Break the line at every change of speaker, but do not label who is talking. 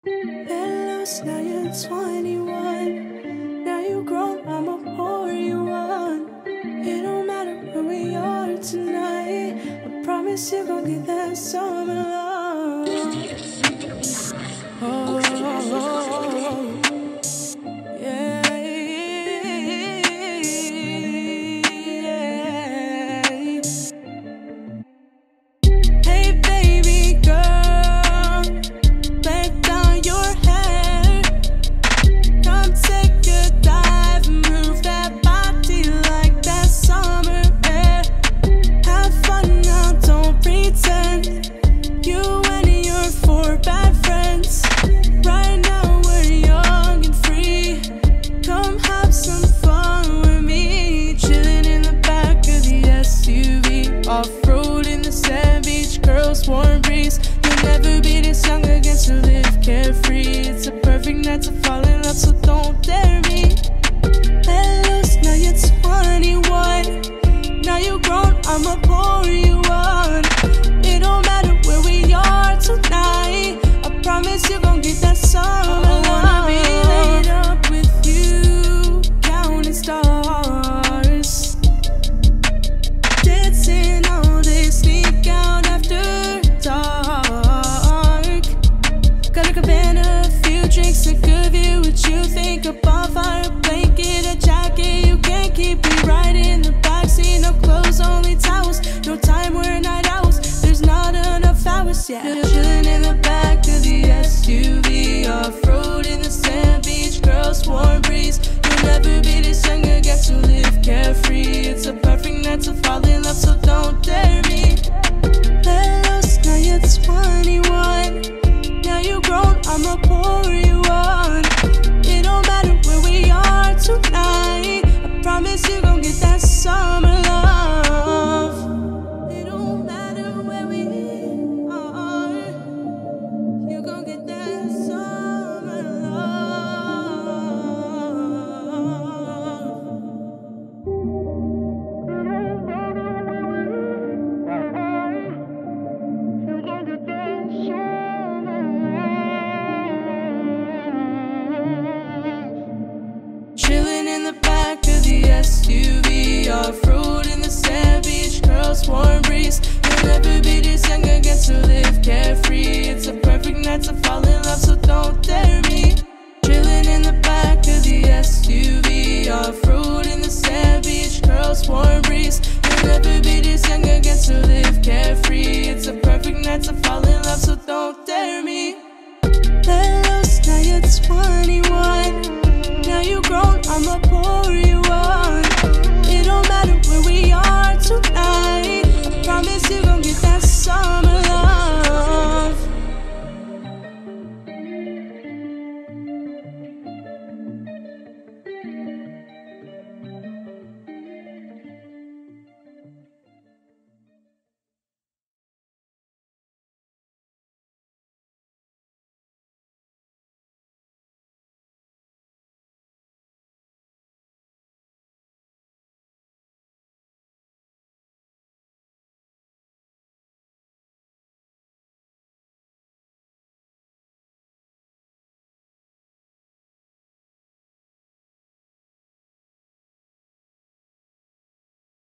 Hello, now you're 21. Now you grown, I'ma pour you one. It don't matter where we are tonight. I promise you gon' get that summer love. Oh, oh, oh, oh. Yeah. Hey baby girl, let down your hair. Come take a dive, move that body like that summer air. Have fun now, don't pretend. You and your four bad friends. Right now we're young and free. Come have some fun with me. Chilling in the back of the SUV, off-road in the sand beach, girls warm breeze. You'll never be this young again to live carefree. It's a perfect night to fall in love, so don't dare me. Hello, now you're 21. Now you grown, I'ma pour you one. It don't matter where we are tonight. I promise you gon' get that summer love. I wanna be laid up with you, counting stars, dancing all day, sneak out after dark. Got a cabana, a few drinks, a good view. What you think? A bonfire, a blanket, a jacket. You can't keep me right in the backseat. No clothes, only towels. No time, we're night owls. There's not enough hours yet. Chilling in the back of the SUV, off-road in the sand beach, girls warm breeze. You'll never be this young again to live carefree. It's a perfect night to fall in love, so don't dare me. Hello, now you're 21. Now you grown, I'ma pour you one. It don't matter where we are tonight. I promise you gon' get that summer love. It don't matter where we are. You gon' get that summer love. You gon' get that summer love. Chilling in the back of the SUV, off-road in the sand beach, girls warm breeze. You'll never be this young again to live carefree. It's a perfect night to fall in love, so don't dare me. Chilling in the back of the SUV, off-road in the sand beach, girls warm breeze. You'll never be this young again to live carefree. It's a perfect night to fall in love, so don't dare me. Hello, now you're 21. Now you grown, I'ma pour you one. It don't matter where we are tonight. I promise you gon' get that summer